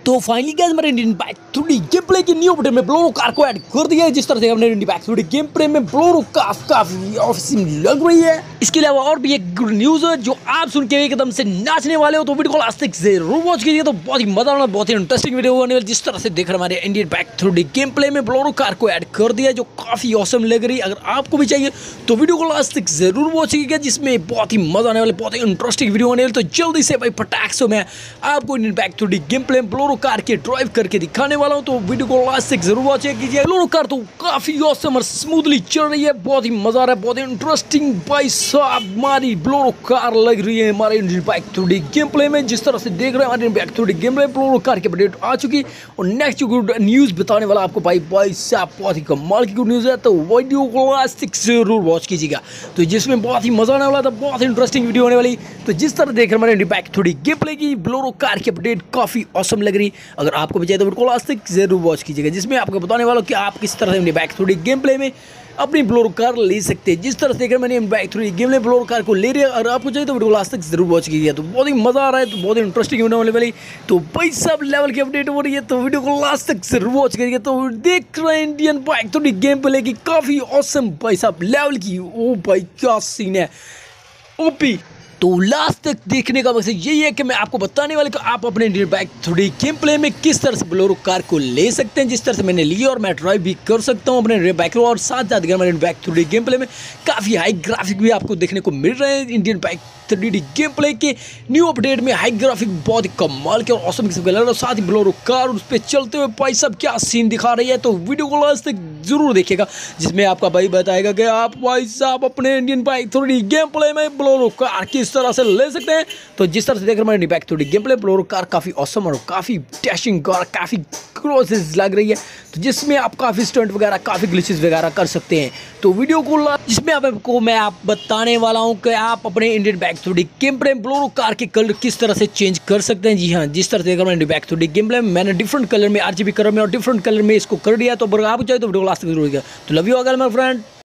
तो finally guys हमारे Indian bike 3D game play की न्यू अपडेट में बोलेरो कार को ऐड कर दिया है। जिस तरह से हमने Indian bike 3D game play में बोलेरो काफी ऑसम लग रही है। इसके अलावा और भी एक गुड न्यूज है जो आप सुन के एकदम से नाचने वाले हो, तो वीडियो को लास्ट तक जरूर वॉच कीजिए। तो बहुत ही मजा आना, बहुत ही इंटरेस्टिंग वीडियो होने वाली। जिस तरह से देख रहे हमारे Indian bike 3D game play में बोलेरो कार को ऐड कर दिया है जो काफी ऑसम लग रही है। अगर आपको भी चाहिए तो वीडियो को लास्ट तक जरूर वॉच कीजिएगा, जिसमें बहुत ही मजा आने वाले, बहुत ही इंटरेस्टिंग वीडियो होने वाली। तो जल्दी से भाई पटाख से मैं आपको Indian bike 3D game play में बोलेरो कार के ड्राइव करके दिखाने वाला हूं, तो वीडियो को लास्ट तक जरूर वॉच कीजिए। बोलेरो कार तो काफी ऑसम और स्मूथली चल रही है, बहुत ही मजा आ रहा है, बहुत ही इंटरेस्टिंग भाई साहब हमारी बोलेरो कार लग रही है हमारे Indian bike 3D game play में। जिस तरह से देख रहे हैं हमारे bike 3D game play Bolero car की अपडेट आ चुकी और नेक्स्ट गुड न्यूज बताने वाला आपको भाई साहब बहुत ही कमाल की गुड न्यूज है। तो वीडियो को लास्ट तक जरूर वॉच कीजिएगा, तो जिसमें बहुत ही मजा आने वाला था, बहुत ही इंटरेस्टिंग वीडियो होने वाली। तो जिस तरह देख रहे हैं हमारे Indian bike 3D game play की बोलेरो कार की अपडेट काफी ऑसम लग रही। अगर आपको भी चाहिए तो वीडियो को लास्ट तक जरूर वॉच कीजिएगा, जिसमें आपको बताने वाला हूं कि आप किस तरह से Indian bike 3D game play में अपनी बोलेरो कार ले सकते हैं। जिस तरह से देखकर मैंने बाइक 3D गेम में बोलेरो कार को ले रही है, अगर आपको चाहिए तो वीडियो लास्ट तक जरूर वॉच कीजिए। तो बहुत ही मजा आ रहा है, तो बहुत ही इंटरेस्टिंग होने वाली। तो भाई सब लेवल की अपडेट हो रही है, तो वीडियो को लास्ट तक जरूर वॉच करिए। तो देख रहे हैं Indian bike 3D game play की काफी ऑसम भाई साहब लेवल की। ओ भाई क्या सीन है, ओपी। तो लास्ट तक देखने का मकसद यही है कि मैं आपको बताने वाले कि आप अपने Indian bike 3D game play में किस तरह से बोलेरो कार को ले सकते हैं, जिस तरह से मैंने लिया और मैं ड्राइव भी कर सकता हूं अपने बाइक को। और साथ साथ हमारे बाइक 3D गेम प्ले में काफ़ी हाई ग्राफिक भी आपको देखने को मिल रहे हैं। Indian bike 3D game play के न्यू अपडेट में हाई ग्राफिक बहुत ही कमाल के और औसम किस्म के लग रहा है। और साथ ही बोलेरो कार उस पर चलते हुए भाई सब क्या सीन दिखा रही है। तो वीडियो को लास्ट तक जरूर देखिएगा, जिसमें आपका भाई बताएगा कि आप भाई साहब अपने Indian bike 3D game play में बोलेरो कार किस तरह से ले सकते हैं। तो जिस तरह से देख रहे हैं हमारे bike 3D game play Bolero car काफ़ी ऑसम और काफ़ी डैशिंग और काफ़ी क्रोसेस लग रही है, तो जिसमें आप काफ़ी स्टंट वगैरह काफ़ी ग्लिचेस वगैरह कर सकते हैं। तो वीडियो को जिसमें आपको मैं बताने वाला हूं कि आप अपने Indian bike 3D game play Bolero car के कलर किस तरह से चेंज कर सकते हैं। जी हाँ, जिस तरह से देख रहे हैं Indian bike 3D game play में मैंने डिफरेंट कलर में RGB कलर में और डिफरेंट कलर में इसको कर दिया। तो अगर आप चाहे तो वीडियो लास्ट तक जरूर। तो love you all my friend.